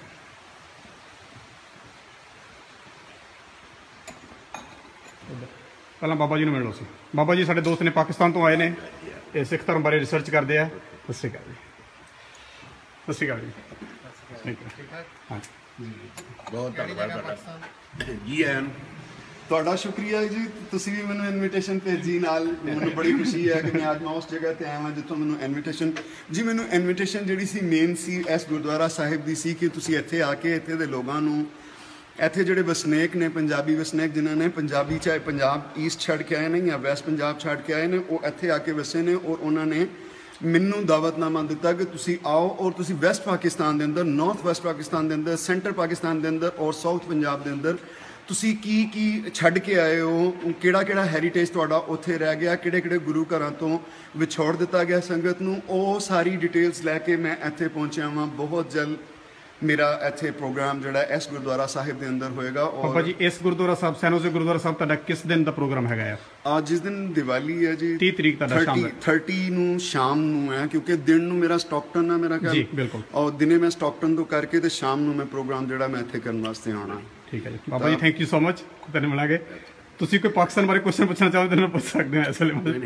ਪਹਿਲਾਂ ਬਾਬਾ ਜੀ ਨੂੰ ਮਿਲ ਲਓ ਸੀ। ਬਾਬਾ ਜੀ ਸਾਡੇ ਦੋਸਤ ਨੇ, ਪਾਕਿਸਤਾਨ ਤੋਂ ਆਏ ਨੇ, ਇਹ ਸਿੱਖ ਧਰਮ ਬਾਰੇ ਰਿਸਰਚ ਕਰਦੇ ਆ। ਸਤਿ ਸ਼੍ਰੀ ਅਕਾਲ ਜੀ। ਸਤਿ ਸ਼੍ਰੀ ਅਕਾਲ ਜੀ। ਹਾਂ ਜੀ, ਬਹੁਤ ਧੰਨਵਾਦ ਤੁਹਾਡਾ ਜੀ। ਤੁਹਾਡਾ ਸ਼ੁਕਰੀਆ ਜੀ, ਤੁਸੀਂ ਵੀ ਮੈਨੂੰ ਇਨਵੀਟੇਸ਼ਨ ਭੇਜੀ ਨਾਲ। ਮੈਨੂੰ ਬੜੀ ਖੁਸ਼ੀ ਹੈ ਕਿ ਮੈਂ ਅੱਜ ਉਸ ਜਗ੍ਹਾ ਤੇ ਆਇਆ ਹਾਂ ਜਿੱਥੋਂ ਮੈਨੂੰ ਇਨਵੀਟੇਸ਼ਨ ਮੈਨੂੰ ਇਨਵੀਟੇਸ਼ਨ ਜਿਹੜੀ ਸੀ ਮੇਨ ਸੀ ਇਸ ਗੁਰਦੁਆਰਾ ਸਾਹਿਬ ਦੀ ਸੀ ਕਿ ਤੁਸੀਂ ਇੱਥੇ ਆ ਕੇ ਇੱਥੇ ਦੇ ਲੋਕਾਂ ਨੂੰ, ਇੱਥੇ ਜਿਹੜੇ ਵਸਨੀਕ ਨੇ, ਪੰਜਾਬੀ ਵਸਨੀਕ ਜਿਨ੍ਹਾਂ ਨੇ ਪੰਜਾਬੀ ਚਾਹੇ ਪੰਜਾਬ ਈਸਟ ਛੱਡ ਕੇ ਆਏ ਨੇ ਜਾਂ ਵੈਸਟ ਪੰਜਾਬ ਛੱਡ ਕੇ ਆਏ ਨੇ, ਉਹ ਇੱਥੇ ਆ ਕੇ ਵਸੇ ਨੇ ਔਰ ਉਹਨਾਂ ਨੇ ਮੈਨੂੰ ਦਾਵਤਨਾਮਾ ਦਿੱਤਾ ਕਿ ਤੁਸੀਂ ਆਓ ਔਰ ਤੁਸੀਂ ਵੈਸਟ ਪਾਕਿਸਤਾਨ ਦੇ ਅੰਦਰ, ਨਾਰਥ ਵੈਸਟ ਪਾਕਿਸਤਾਨ ਦੇ ਅੰਦਰ, ਸੈਂਟਰ ਪਾਕਿਸਤਾਨ ਦੇ ਅੰਦਰ ਔਰ ਸਾਊਥ ਪੰਜਾਬ ਦੇ ਅੰਦਰ ਤੁਸੀਂ ਕੀ ਛੱਡ ਕੇ ਆਏ ਹੋ, ਕਿਹੜਾ ਹੈਰੀਟੇਜ ਤੁਹਾਡਾ ਉੱਥੇ ਰਹਿ ਗਿਆ, ਕਿਹੜੇ ਗੁਰੂ ਘਰਾਂ ਤੋਂ ਵਿਛੋੜ ਦਿੱਤਾ ਗਿਆ ਸੰਗਤ ਨੂੰ, ਉਹ ਸਾਰੀ ਡਿਟੇਲਸ ਲੈ ਕੇ ਮੈਂ ਇੱਥੇ ਪਹੁੰਚਿਆ ਹਾਂ। ਬਹੁਤ ਜਲਦ ਮੇਰਾ ਇੱਥੇ ਪ੍ਰੋਗਰਾਮ ਜਿਹੜਾ ਇਸ ਗੁਰਦੁਆਰਾ ਸਾਹਿਬ ਦੇ ਅੰਦਰ ਹੋਏਗਾ। ਬਾਬਾ ਜੀ ਇਸ ਗੁਰਦੁਆਰਾ ਸਾਹਿਬ, ਸੈਨੋਜ਼ੇ ਗੁਰਦੁਆਰਾ ਸਾਹਿਬ ਤੁਹਾਡਾ ਕਿਸ ਦਿਨ ਦਾ ਪ੍ਰੋਗਰਾਮ ਹੈਗਾ ਆ? ਅੱਜ ਜਿਸ ਦਿਨ ਦੀਵਾਲੀ ਹੈ ਜੀ, 30 ਤਰੀਕ ਤੁਹਾਡਾ ਸ਼ਾਮ 30 ਨੂੰ ਸ਼ਾਮ ਨੂੰ ਹੈ, ਕਿਉਂਕਿ ਦਿਨ ਨੂੰ ਮੇਰਾ ਸਟਾਕਟਨ ਹੈ ਮੇਰਾ ਘਰ, ਜੀ ਬਿਲਕੁਲ, ਔਰ ਦਿਨੇ ਮੈਂ ਸਟਾਕਟਨ ਤੋਂ ਕਰਕੇ ਤੇ ਸ਼ਾਮ ਨੂੰ ਮੈਂ ਪ੍ਰੋਗਰਾਮ ਜਿਹੜਾ ਮੈਂ ਇੱਥੇ ਕਰਨ ਵਾਸਤੇ ਆਉਣਾ। ਠੀਕ ਹੈ ਜੀ ਬਾਬਾ ji thank you so much ਤੈਨੂੰ ਮਿਲਾਂਗੇ ਤੁਸੀਂ ਕੋਈ ਪਾਕਿਸਤਾਨ ਬਾਰੇ ਕੁਐਸਚਨ ਪੁੱਛਣਾ ਚਾਹੋ ਤਾਂ ਪੁੱਛ ਸਕਦੇ ਹੋ ਇਸ ਵੇਲੇ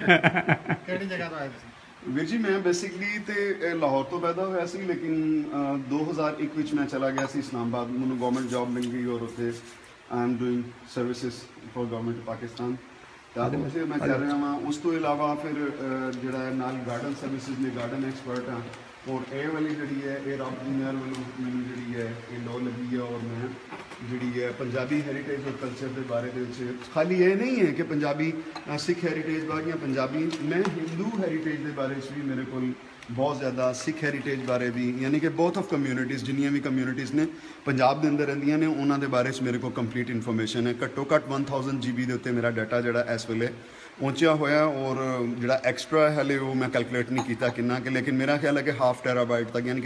ਕਿਹੜੀ ਜਗ੍ਹਾ ਤੋਂ ਆਏ ਤੁਸੀਂ ਵੀਰ ਜੀ ਮੈਂ ਬੇਸਿਕਲੀ ਤੇ ਲਾਹੌਰ ਤੋਂ ਪੈਦਾ ਹੋਇਆ ਸੀ ਲੇਕਿਨ 2001 ਵਿੱਚ ਮੈਂ ਚਲਾ ਗਿਆ ਸੀ ਇਸਲਾਮਾਬਾਦ ਮੈਨੂੰ ਗਵਰਨਮੈਂਟ ਜੌਬ ਮਿਲ ਗਈ ਔਰ ਉੱਥੇ I am doing services for government Pakistan ਤਾਂ ਉੱਥੇ ਮੈਂ ਕਰ ਰਿਹਾ ਹਾਂ ਉਸ ਤੋਂ ਇਲਾਵਾ ਫਿਰ ਜਿਹੜਾ ਨਾਲ ਗਾਰਡਨ ਸਰਵਿਸਿਜ਼ ਨੇ ਗਾਰਡਨ ਐਕਸਪਰਟ ਹਾਂ ਔਰ ਇਹ ਵਾਲੀ ਜਿਹੜੀ ਹੈ ਇਹ ਰੱਬ ਦੀ ਮਿਹਰ ਵੱਲੋਂ ਮੈਨੂੰ ਜਿਹੜੀ ਹੈ ਇਹ ਲੋ ਲੱਗੀ ਹੈ ਔਰ ਮੈਂ ਜਿਹੜੀ ਹੈ ਪੰਜਾਬੀ ਹੈਰੀਟੇਜ ਔਰ ਕਲਚਰ ਦੇ ਬਾਰੇ ਦੇ ਵਿੱਚ ਖਾਲੀ ਇਹ ਨਹੀਂ ਹੈ ਕਿ ਪੰਜਾਬੀ ਸਿੱਖ ਹੈਰੀਟੇਜ ਬਾਰੇ ਜਾਂ ਪੰਜਾਬੀ ਮੈਂ ਹਿੰਦੂ ਹੈਰੀਟੇਜ ਦੇ ਬਾਰੇ 'ਚ ਵੀ ਮੇਰੇ ਕੋਲ ਬਹੁਤ ਜ਼ਿਆਦਾ ਸਿੱਖ ਹੈਰੀਟੇਜ ਬਾਰੇ ਵੀ ਯਾਨੀ ਕਿ ਬੋਥ ਆਫ ਕਮਿਊਨਿਟੀਜ਼ ਜਿੰਨੀਆਂ ਵੀ ਕਮਿਊਨਿਟੀਜ਼ ਨੇ ਪੰਜਾਬ ਦੇ ਅੰਦਰ ਰਹਿੰਦੀਆਂ ਨੇ ਉਹਨਾਂ ਦੇ ਬਾਰੇ 'ਚ ਮੇਰੇ ਕੋਲ ਕੰਪਲੀਟ ਇਨਫੋਰਮੇਸ਼ਨ ਹੈ ਘੱਟੋ ਘੱਟ 1000 GB ਦੇ ਉੱਤੇ ਮੇਰਾ ਡਾਟਾ ਜਿਹੜਾ ਇਸ ਵੇਲੇ ਪਹੁੰਚਿਆ ਹੋਇਆ ਔਰ ਜਿਹੜਾ ਐਕਸਟਰਾ ਹਲੇ ਉਹ ਮੈਂ ਕੈਲਕੂਲੇਟ ਨਹੀਂ ਕੀਤਾ ਕਿੰਨਾ ਕਿ ਲੇਕਿਨ ਮੇਰਾ ਖਿਆਲ ਹੈ ਕਿ ਹਾਫ ਟੈਰਾਬਾਈਟ ਤੱਕ ਯਾਨੀ ਕਿ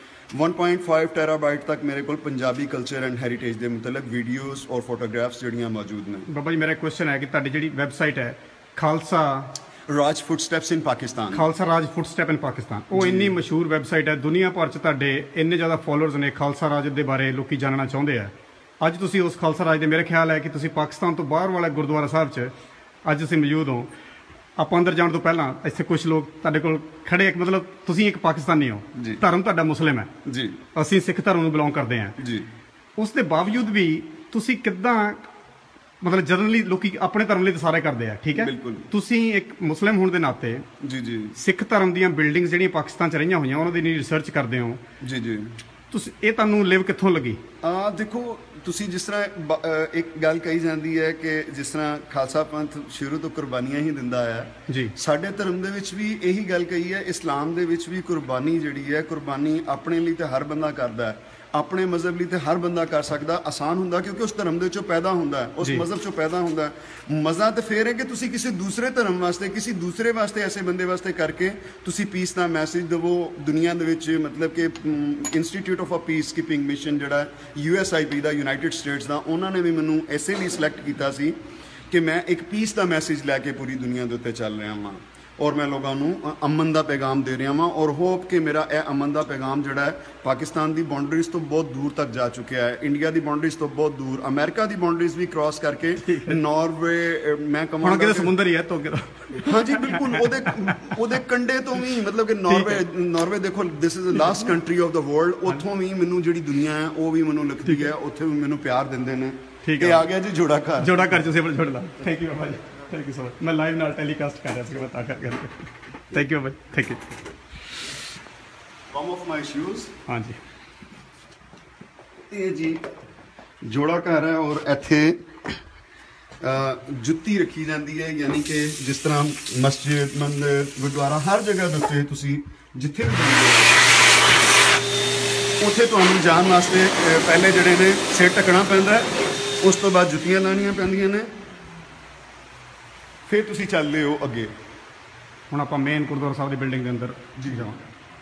1.5 ਟੈਰਾਬਾਈਟ ਤੱਕ ਮੇਰੇ ਕੋਲ ਪੰਜਾਬੀ ਕਲਚਰ ਐਂਡ ਹੈਰੀਟੇਜ ਦੇ ਮੁਤਲਕ ਵੀਡੀਓਜ਼ ਔਰ ਫੋਟੋਗ੍ਰਾਫਸ ਜਿਹੜੀਆਂ ਮੌਜੂਦ ਨੇ ਬਾਬਾ ਜੀ ਮੇਰਾ ਕੁਐਸਚਨ ਹੈ ਕਿ ਤੁਹਾਡੀ ਜਿਹੜੀ ਵੈਬਸਾਈਟ ਹੈ Khalsa Raj footsteps in Pakistan Khalsa Raj footstep in Pakistan ਉਹ ਇੰਨੀ ਮਸ਼ਹੂਰ ਵੈਬਸਾਈਟ ਹੈ ਦੁਨੀਆ ਭਰ 'ਚ ਤੁਹਾਡੇ ਇੰਨੇ ਜ਼ਿਆਦਾ ਫੋਲੋਅਰਸ ਨੇ ਖਾਲਸਾ ਰਾਜ ਦੇ ਬਾਰੇ ਲੋਕੀ ਜਾਣਨਾ ਚਾਹੁੰਦੇ ਆ ਅੱਜ ਤੁਸੀਂ ਉਸ ਖਾਲਸਾ ਰਾਜ ਦੇ ਮੇਰੇ ਖਿਆਲ ਹੈ ਕਿ ਤੁਸੀਂ ਪਾਕਿਸਤਾਨ ਤੋਂ ਬਾਹਰ ਵਾਲਾ ਗੁਰਦੁਆਰਾ ਸਾਹਿਬ 'ਚ ਅੱਜ ਅਸੀਂ ਮੌਜੂਦ ਹੋ ਆਪਾਂ ਅੰਦਰ ਜਾਣ ਤੋਂ ਪਹਿਲਾਂ ਇੱਥੇ ਕੁਝ ਲੋਕ ਤੁਹਾਡੇ ਕੋਲ ਖੜੇ ਇੱਕ ਮਤਲਬ ਤੁਸੀਂ ਇੱਕ ਪਾਕਿਸਤਾਨੀ ਹੋ ਧਰਮ ਤੁਹਾਡਾ ਮੁਸਲਿਮ ਹੈ ਜੀ ਅਸੀਂ ਸਿੱਖ ਧਰਮ ਨੂੰ ਬਿਲੋਂਗ ਕਰਦੇ ਹਾਂ ਜੀ ਉਸ ਦੇ ਬਾਵਜੂਦ ਵੀ ਤੁਸੀਂ ਕਿੱਦਾਂ ਮਤਲਬ ਜਨਰਲੀ ਲੋਕੀ ਆਪਣੇ ਧਰਮ ਲਈ ਤਾਂ ਸਾਰੇ ਕਰਦੇ ਆ ਠੀਕ ਹੈ ਤੁਸੀਂ ਇੱਕ ਮੁਸਲਿਮ ਹੋਣ ਦੇ ਨਾਤੇ ਜੀ ਸਿੱਖ ਧਰਮ ਦੀਆਂ ਬਿਲਡਿੰਗਸ ਜਿਹੜੀਆਂ ਪਾਕਿਸਤਾਨ 'ਚ ਰਹੀਆਂ ਹੋਈਆਂ ਉਹਨਾਂ ਦੀ ਰਿਸਰਚ ਕਰਦੇ ਹੋ ਜੀ ਤੁਸੀਂ ਇਹ ਤੁਹਾਨੂੰ ਲਿਵ ਕਿੱਥੋਂ ਲੱਗੀ ਦੇਖੋ ਤੁਸੀਂ ਜਿਸ ਤਰ੍ਹਾਂ ਇੱਕ ਗੱਲ ਕਹੀ ਜਾਂਦੀ ਹੈ ਕਿ ਜਿਸ ਤਰ੍ਹਾਂ ਖਾਲਸਾ ਪੰਥ ਸ਼ੁਰੂ ਤੋਂ ਕੁਰਬਾਨੀਆਂ ਹੀ ਦਿੰਦਾ ਆਇਆ ਜੀ ਸਾਡੇ ਧਰਮ ਦੇ ਵਿੱਚ ਵੀ ਇਹੀ ਗੱਲ ਕਹੀ ਹੈ ਇਸਲਾਮ ਦੇ ਵਿੱਚ ਵੀ ਕੁਰਬਾਨੀ ਜਿਹੜੀ ਹੈ ਕੁਰਬਾਨੀ ਆਪਣੇ ਲਈ ਤੇ ਹਰ ਬੰਦਾ ਕਰਦਾ ਹੈ ਆਪਣੇ ਮਜ਼ਹਬ ਲਈ ਤੇ ਹਰ ਬੰਦਾ ਕਰ ਸਕਦਾ ਆਸਾਨ ਹੁੰਦਾ ਕਿਉਂਕਿ ਉਸ ਧਰਮ ਦੇ ਵਿੱਚੋਂ ਪੈਦਾ ਹੁੰਦਾ ਹੈ ਉਸ ਮਜ਼ਹਬ 'ਚੋਂ ਪੈਦਾ ਹੁੰਦਾ ਹੈ ਮਜ਼ਾ ਤਾਂ ਫੇਰ ਹੈ ਕਿ ਤੁਸੀਂ ਕਿਸੇ ਦੂਸਰੇ ਧਰਮ ਵਾਸਤੇ ਕਿਸੇ ਦੂਸਰੇ ਵਾਸਤੇ ਐਸੇ ਬੰਦੇ ਵਾਸਤੇ ਕਰਕੇ ਤੁਸੀਂ ਪੀਸ ਦਾ ਮੈਸੇਜ ਦੇਵੋ ਦੁਨੀਆ ਦੇ ਵਿੱਚ ਮਤਲਬ ਕਿ institute of a peace keeping mission ਜਿਹੜਾ USIP ਦਾ ਯੂਨਾਈਟਿਡ ਸਟੇਟਸ ਦਾ ਉਹਨਾਂ ਨੇ ਵੀ ਮੈਨੂੰ ਐਸੇ ਲਈ ਸਿਲੈਕਟ ਕੀਤਾ ਸੀ ਕਿ ਮੈਂ ਇੱਕ ਪੀਸ ਦਾ ਮੈਸੇਜ ਲੈ ਕੇ ਪੂਰੀ ਦੁਨੀਆ ਦੇ ਉੱਤੇ ਚੱਲ ਰਿਹਾ ਹਾਂ ਔਰ ਮੈਂ ਲੋਕਾਂ ਨੂੰ ਅਮਨ ਦਾ ਪੈਗਾਮ ਦੇ ਰਿਹਾ ਹਾਂ ਔਰ ਹੋਪ ਕਿ ਮੇਰਾ ਇਹ ਅਮਨ ਦਾ ਪੈਗਾਮ ਜਿਹੜਾ ਹੈ ਪਾਕਿਸਤਾਨ ਦੀ ਬਾਉਂਡਰੀਜ਼ ਤੋਂ ਬਹੁਤ ਦੂਰ ਤੱਕ ਜਾ ਚੁੱਕਿਆ ਹੈ ਇੰਡੀਆ ਦੀ ਬਾਉਂਡਰੀਜ਼ ਤੋਂ ਬਹੁਤ ਦੂਰ ਅਮਰੀਕਾ ਦੀ ਬਾਉਂਡਰੀਜ਼ ਵੀ ਕ੍ਰਾਸ ਕਰਕੇ ਨਾਰਵੇ ਮੈਂ ਕਮਾਂਗਾ ਕਿ ਸਮੁੰਦਰ ਹੀ ਹੈ ਤੋਂ ਹਾਂਜੀ ਬਿਲਕੁਲ ਉਹਦੇ ਕੰਢੇ ਤੋਂ ਵੀ ਮਤਲਬ ਕਿ ਨਾਰਵੇ ਦੇਖੋ this is the last country of the world ਉੱਥੋਂ ਵੀ ਮੈਨੂੰ ਜਿਹੜੀ ਦੁਨੀਆ ਹੈ ਉਹ ਵੀ ਮੈਨੂੰ ਲਿਖਦੀ ਹੈ ਉੱਥੇ ਵੀ ਮੈਨੂੰ ਪਿਆਰ ਦਿੰਦੇ ਨੇ ਇਹ ਆ ਗਿਆ ਜੀ ਜੋੜਾ ਘਰ ਤੁਸੀਂ ਆਪਣਾ ਜੋੜ ਲਾ thank you baba ji thank you so much ਮੈਂ ਲਾਈਵ ਨਾਲ ਟੈਲੀਕਾਸਟ ਕਰ ਰਿਹਾ ਸੀ ਮੈਂ ਤਾਂ ਕਰਕੇ thank you bye thank you come off my shoes ਹਾਂਜੀ ਇਹ ਜੀ ਜੋੜਾ ਘਰ ਹੈ ਔਰ ਇੱਥੇ ਜੁੱਤੀ ਰੱਖੀ ਜਾਂਦੀ ਹੈ ਯਾਨੀ ਕਿ ਜਿਸ ਤਰ੍ਹਾਂ ਮਸਜਿਦ ਮੰਦਿਰ ਗੁਰਦੁਆਰਾ ਹਰ ਜਗ੍ਹਾ ਦੇ ਉੱਤੇ ਤੁਸੀਂ ਜਿੱਥੇ ਵੀ ਜਾਂਦੇ ਹੋ ਉੱਥੇ ਤੁਹਾਨੂੰ ਜਾਣ ਵਾਸਤੇ ਪਹਿਲੇ ਜਿਹੜੇ ਨੇ ਸਿਰ ਢੱਕਣਾ ਪੈਂਦਾ ਉਸ ਤੋਂ ਬਾਅਦ ਜੁੱਤੀਆਂ ਲਾਉਣੀਆਂ ਪੈਂਦੀਆਂ ਨੇ ਫਿਰ ਤੁਸੀਂ ਚੱਲਦੇ ਹੋ ਅੱਗੇ ਹੁਣ ਆਪਾਂ ਮੇਨ ਗੁਰਦੁਆਰਾ ਸਾਹਿਬ ਦੀ ਬਿਲਡਿੰਗ ਦੇ ਅੰਦਰ ਜੀ ਜਾਵਾਂਗੇ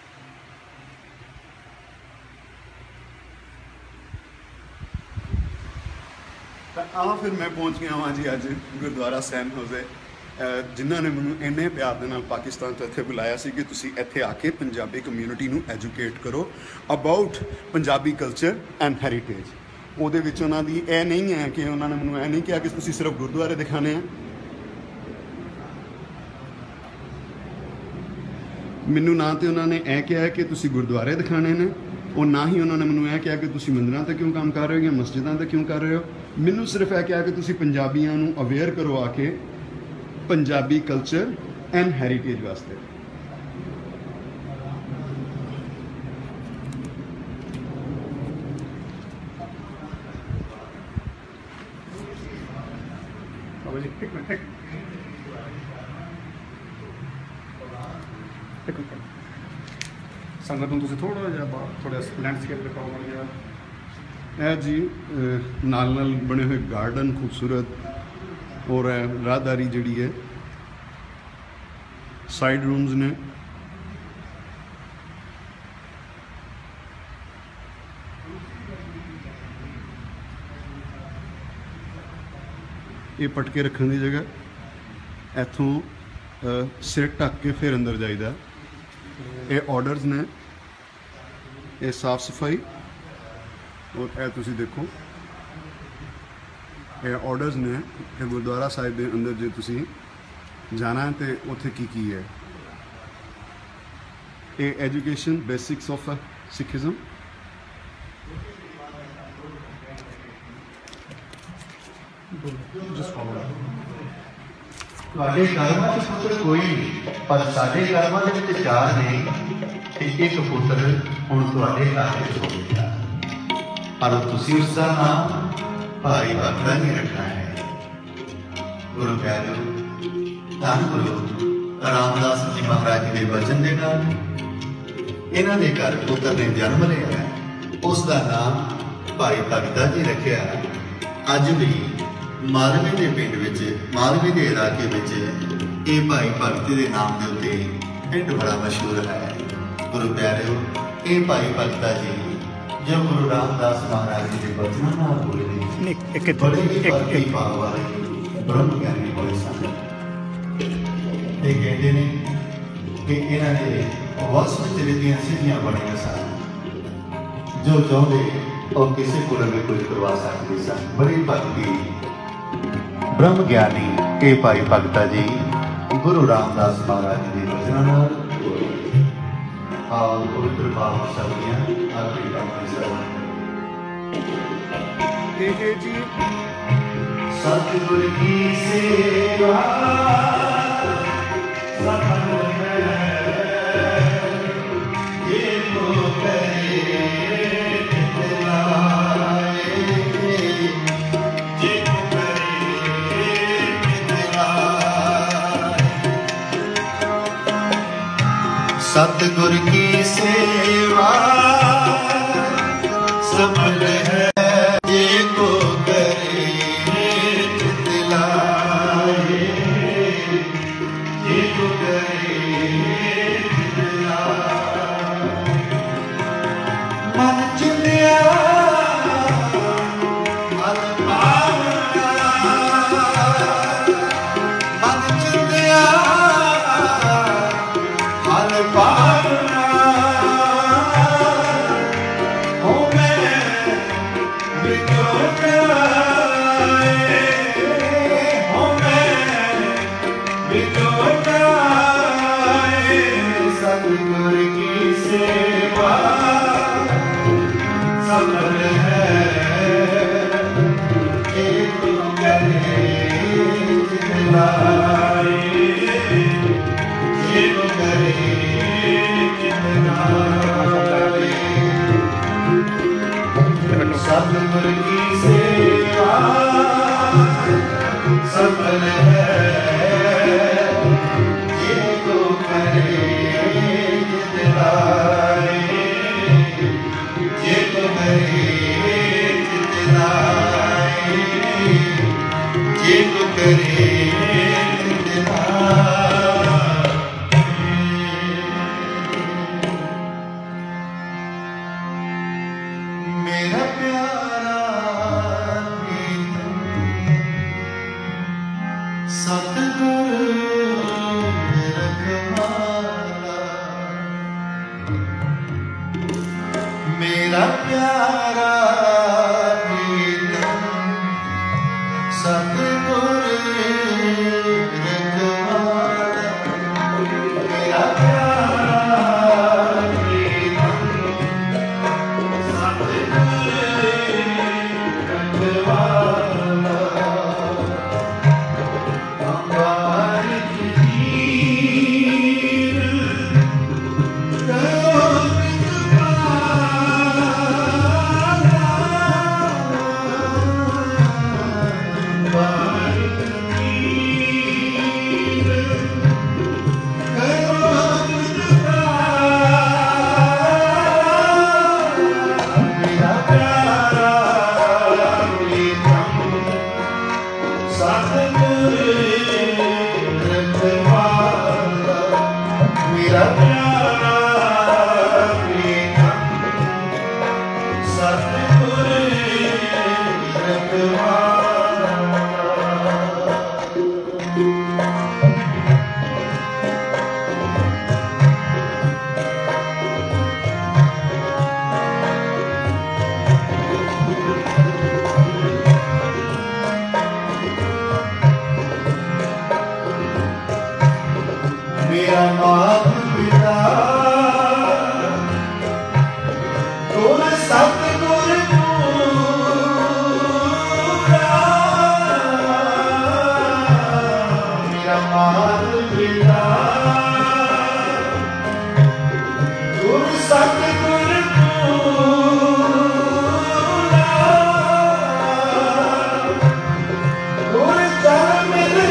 ਤਾਂ ਫਿਰ ਮੈਂ ਪਹੁੰਚ ਗਿਆ ਹਾਂ ਜੀ ਅੱਜ ਗੁਰਦੁਆਰਾ ਸੈਨ ਹੋਜ਼ੇ ਜਿਨ੍ਹਾਂ ਨੇ ਮੈਨੂੰ ਇੰਨੇ ਪਿਆਰ ਦੇ ਨਾਲ ਪਾਕਿਸਤਾਨ ਤੋਂ ਇੱਥੇ ਬੁਲਾਇਆ ਸੀ ਕਿ ਤੁਸੀਂ ਇੱਥੇ ਆ ਕੇ ਪੰਜਾਬੀ ਕਮਿਊਨਿਟੀ ਨੂੰ ਐਜੂਕੇਟ ਕਰੋ about Punjabi culture and heritage ਉਹਦੇ ਵਿੱਚ ਉਹਨਾਂ ਦੀ ਇਹ ਨਹੀਂ ਹੈ ਕਿ ਉਹਨਾਂ ਨੇ ਮੈਨੂੰ ਇਹ ਨਹੀਂ ਕਿਹਾ ਕਿ ਤੁਸੀਂ ਸਿਰਫ ਗੁਰਦੁਆਰੇ ਦਿਖਾਣੇ ਆ ਮੈਨੂੰ ਨਾ ਤੇ ਉਹਨਾਂ ਨੇ ਇਹ ਕਿਹਾ ਕਿ ਤੁਸੀਂ ਗੁਰਦੁਆਰੇ ਦਿਖਾਣੇ ਨੇ ਉਹ ਨਾ ਹੀ ਉਹਨਾਂ ਨੇ ਮੈਨੂੰ ਇਹ ਕਿਹਾ ਕਿ ਤੁਸੀਂ ਮੰਦਿਰਾਂ ਤੇ ਕਿਉਂ ਕੰਮ ਕਰ ਰਹੇ ਹੋ ਜਾਂ ਮਸਜਿਦਾਂ ਤੇ ਕਿਉਂ ਕਰ ਰਹੇ ਹੋ ਮੈਨੂੰ ਸਿਰਫ ਇਹ ਕਿਹਾ ਕਿ ਤੁਸੀਂ ਪੰਜਾਬੀਆਂ ਨੂੰ ਅਵੇਅਰ ਕਰੋ ਆ ਕੇ ਪੰਜਾਬੀ ਕਲਚਰ ਐਂਡ ਹੈਰੀਟੇਜ ਵਾਸਤੇ ਸੰਗਤ ਨੂੰ ਤੁਸੀਂ ਥੋੜਾ ਜਿਹਾ ਥੋੜਾ ਲੈਂਡਸਕੇਪ ਦਿਖਾਓ ਮਾੜਾ ਇਹ ਜੀ ਨਾਲ ਨਾਲ ਬਣੇ ਹੋਏ ਗਾਰਡਨ ਖੂਬਸੂਰਤ ਔਰ ਰਾਹਦਾਰੀ ਜਿਹੜੀ ਹੈ ਸਾਈਡ ਰੂਮਸ ਨੇ ਇਹ ਪਟਕੇ ਰੱਖਣ ਦੀ ਜਗ੍ਹਾ ਇੱਥੋਂ ਸਿਰ ਢੱਕ ਕੇ ਫਿਰ ਅੰਦਰ ਜਾਈਦਾ ਇਹ ਆਰਡਰਸ ਨੇ ਇਹ ਸਾਫ ਸਫਾਈ ਔਰ ਇਹ ਤੁਸੀਂ ਦੇਖੋ ਇਹ ਆਰਡਰਸ ਨੇ ਕਿ ਗੁਰਦੁਆਰਾ ਸਾਹਿਬ ਦੇ ਅੰਦਰ ਜੇ ਤੁਸੀਂ ਜਾਣਾ ਹੈ ਤੇ ਉੱਥੇ ਕੀ ਹੈ। ਇਹ ਐਜੂਕੇਸ਼ਨ ਬੇਸਿਕਸ ਆਫ ਸਿੱਖੀਜ਼ਮ, ਤੁਹਾਡੇ ਕਰਮਾਂ 'ਚ ਪੁੱਤਰ ਕੋਈ ਨਹੀਂ, ਪਰ ਸਾਡੇ ਕਰਮਾਂ ਦੇ ਵਿੱਚ ਚਾਰ ਨੇ ਤੇ ਇੱਕ ਪੁੱਤਰ ਹੁਣ ਤੁਹਾਡੇ ਘਰ ਵਿੱਚ ਹੋਵੇਗਾ, ਪਰ ਤੁਸੀਂ ਉਸ ਦਾ ਨਾਮ ਭਾਈ ਭਗਤਾ ਨਹੀਂ ਰੱਖਣਾ ਹੈ। ਗੁਰੂ ਪਿਆਰਿਓ, ਧੰਨ ਗੁਰੂ ਰਾਮਦਾਸ ਜੀ ਮਹਾਰਾਜ ਦੇ ਵਚਨ ਦੇ ਨਾਲ ਇਹਨਾਂ ਦੇ ਘਰ ਪੁੱਤਰ ਨੇ ਜਨਮ ਲਿਆ ਹੈ, ਉਸ ਦਾ ਨਾਮ ਭਾਈ ਭਗਤਾ ਜੀ ਰੱਖਿਆ। ਅੱਜ ਵੀ ਮਾਲਵੇ ਦੇ ਪਿੰਡ ਵਿੱਚ, ਮਾਲਵੇ ਦੇ ਇਲਾਕੇ ਵਿੱਚ ਇਹ ਭਾਈ ਭਗਤ ਦੇ ਨਾਮ ਦੇ ਉੱਤੇ ਪਿੰਡ ਬੜਾ ਮਸ਼ਹੂਰ ਹੈ। ਗੁਰੂ ਪਿਆਰਿਓ, ਇਹ ਭਾਈ ਭਗਤਾ ਜੀ ਜੋ ਗੁਰੂ ਰਾਮਦਾਸ ਮਹਾਰਾਜ ਜੀ ਦੇ ਬਚਨਾਂ ਨਾਲ ਬੋਲੇ ਨੇ, ਬੜੇ ਹੀ ਭਗਤੀ ਭਾਵ ਵਾਲੇ ਬ੍ਰਹਮ ਗਿਆਨੀ ਹੋਏ ਸਨ। ਇਹ ਕਹਿੰਦੇ ਨੇ ਕਿ ਇਹਨਾਂ ਦੇ ਵਸ ਵਿੱਚ ਰਿੱਧੀਆਂ ਸਿੱਧੀਆਂ ਬਣੀਆਂ ਸਨ, ਜੋ ਚਾਹੁੰਦੇ ਉਹ ਕਿਸੇ ਕੋਲ ਵੀ ਕੁਝ ਕਰਵਾ ਸਕਦੇ ਸਨ। ਬੜੀ ਭਗਤੀ ब्रह्म ज्ञानी के भाई भगता जी गुरु रामदास महाराज जी के वचनों नाल आओ पवित्र पावन शब्दियां आखिरी पंक्ति श्रवण जी। सतगुर की सेवा सफल है, ये तो करे सतगुर की सेवा सफल है, ये को करे चित लाए, ये को करे चित लाए। मन चुनिया मन पावना, मन चुनिया सतगुर की सेवा सफल है, एक करे चित लाए, एक करे चित लाए। सतगुर की सेवा सफल है, मेरा प्यारा सतगुर रखवाला, मेरा प्यारा सतगुर रखवाला, मेरा प्यारा मेरा मात पिता गुर सतगुर पूरा मेरा मात पिता गुर सतगुर पूरा गुर चरण मिल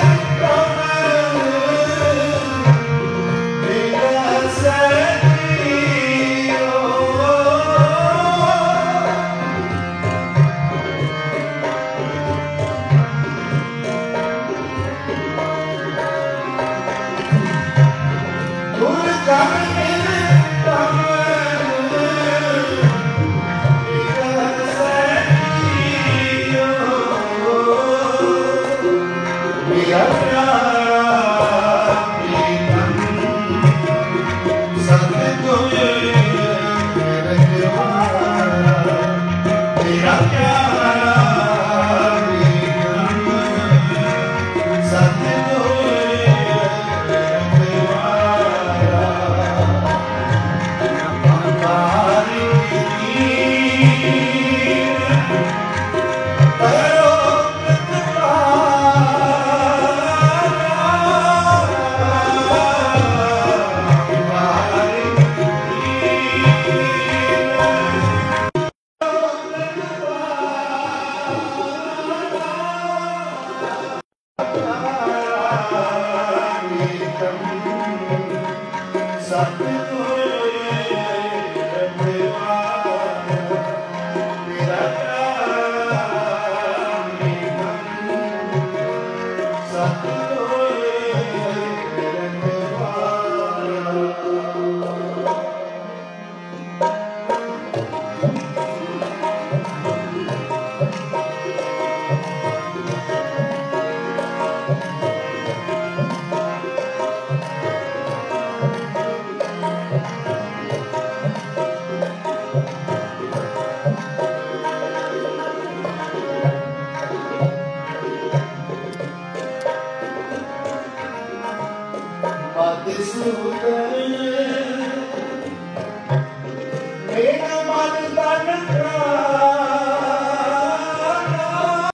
This